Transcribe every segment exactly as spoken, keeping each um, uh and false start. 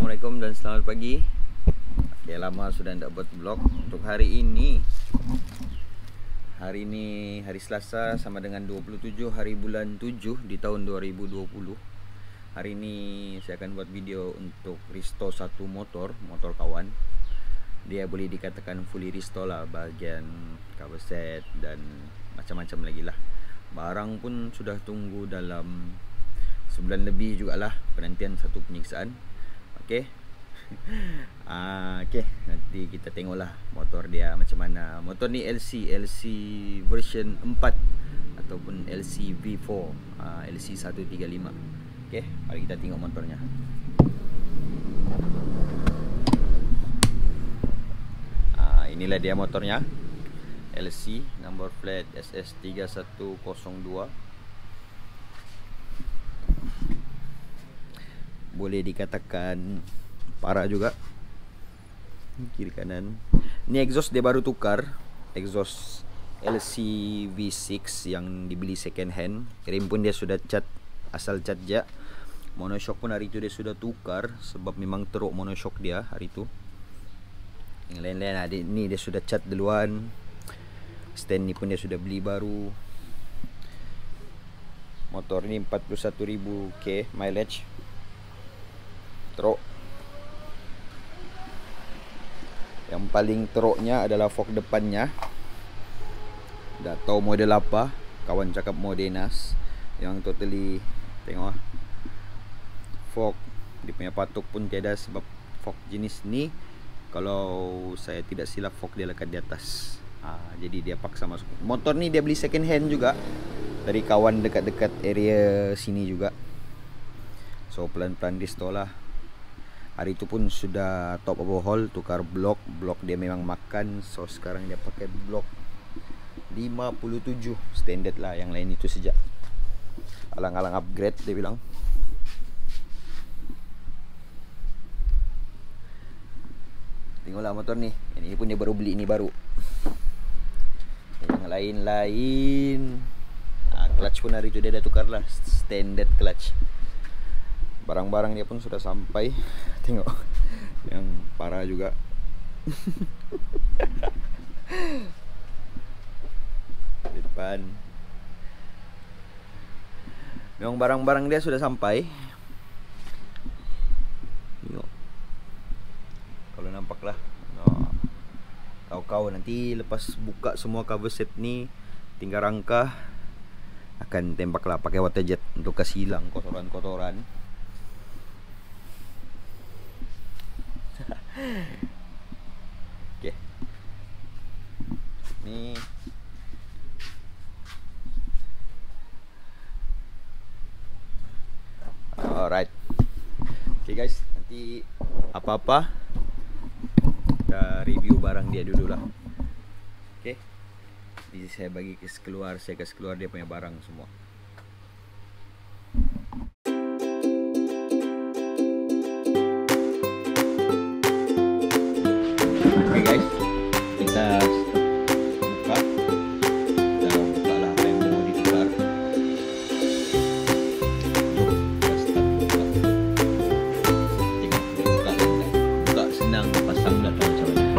Assalamualaikum dan selamat pagi. Oke, lama sudah tidak buat vlog. Untuk hari ini, Hari ini hari Selasa sama dengan dua puluh tujuh hari bulan tujuh di tahun dua ribu dua puluh. Hari ini saya akan buat video untuk restore satu motor, motor kawan. Dia boleh dikatakan fully restore lah, bagian cover set dan macam-macam lagi lah. Barang pun sudah tunggu dalam sebulan lebih jugalah penantian satu penyiksaan. Okey. Ah, okey, nanti kita tengoklah motor dia macam mana. Motor ni L C L C version empat ataupun L C V empat, ah, L C seratus tiga puluh lima. Okey, mari kita tengok motornya. Ah, inilah dia motornya. L C number plate S S tiga satu kosong dua. Boleh dikatakan parah juga. Kiri kanan. Ni exhaust dia baru tukar. Exhaust L C V enam yang dibeli second hand. Rim pun dia sudah cat, asal cat je. Monoshock pun hari tu dia sudah tukar, sebab memang teruk monoshock dia hari tu. Yang lain-lain lah, ni dia sudah cat duluan. Stand ni pun dia sudah beli baru. Motor ni empat puluh satu ribu K mileage. Teruk. Yang paling teruknya adalah fork depannya. Dah tahu model apa, kawan cakap Modenas. Yang totally, tengok lah, fork dia punya patuk pun tiada, sebab fork jenis ni kalau saya tidak silap fork dia lekat di atas. ha, Jadi dia paksa masuk. Motor ni dia beli second hand juga dari kawan dekat-dekat area sini juga. So pelan-pelan restore lah. Hari itu pun sudah top overhaul, tukar blok. Blok dia memang makan. So sekarang dia pakai blok lima puluh tujuh standard lah. Yang lain itu sejak alang-alang upgrade dia bilang. Tengoklah motor ni. Ini pun dia baru beli, ni baru. Yang lain-lain, ah, clutch pun hari itu dia dah tukar lah, standard clutch. Barang-barang dia pun sudah sampai. Tengok, yang parah juga. Di depan memang barang-barang dia sudah sampai. Tengok, kalau nampak lah. Nah, kau-kau nanti lepas buka semua cover set ni, tinggal rangka, akan tembak lah pakai water jet untuk kasih hilang kotoran-kotoran. Okey. Ni alright. Okey guys, nanti apa-apa kita review barang dia dulu lah. Okey. Jadi saya bagi kes keluar, saya kasih keluar dia punya barang semua. Oke guys, kita buka. Kita buka lah apa yang mau ditukar. Jom kita start buka. Tengok dia buka kan. Buka senang, pasang dah tahu macam mana.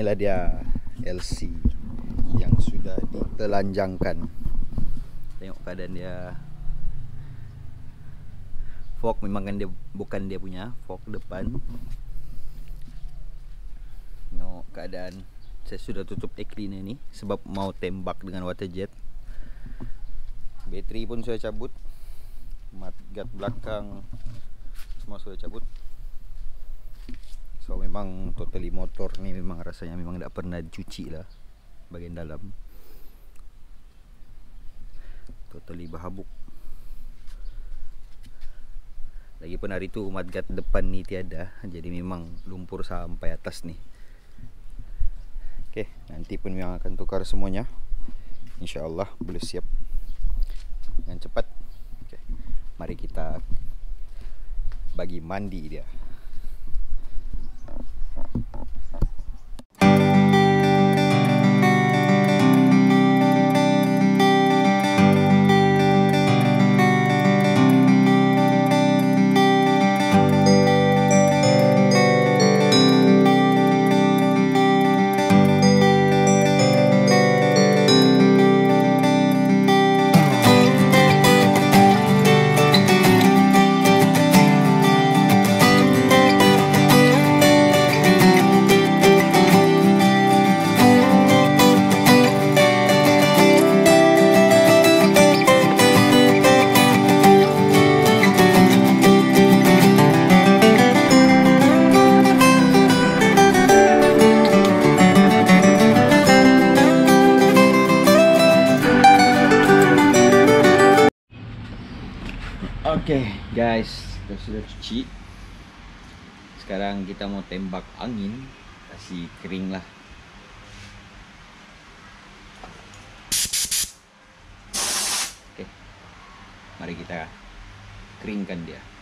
inilah dia L C yang sudah ditelanjangkan. Tengok keadaan dia. Fork memang kan dia bukan dia punya fork depan. Tengok keadaan. Saya sudah tutup air-cleaner ni sebab mau tembak dengan water jet. Bateri pun saya cabut. Mudguard belakang semua sudah cabut. So memang totally motor ni memang rasanya memang tak pernah dicuci lah bahagian dalam. Totally berhabuk. Lagipun hari tu mudguard depan ni tiada, jadi memang lumpur sampai atas ni. Okey, nanti pun memang akan tukar semuanya. InsyaAllah boleh siap dengan cepat. Okey, mari kita bagi mandi dia. Oke okay, guys, kita sudah cuci. Sekarang kita mau tembak angin, kasih kering lah. Oke okay. Mari kita keringkan dia.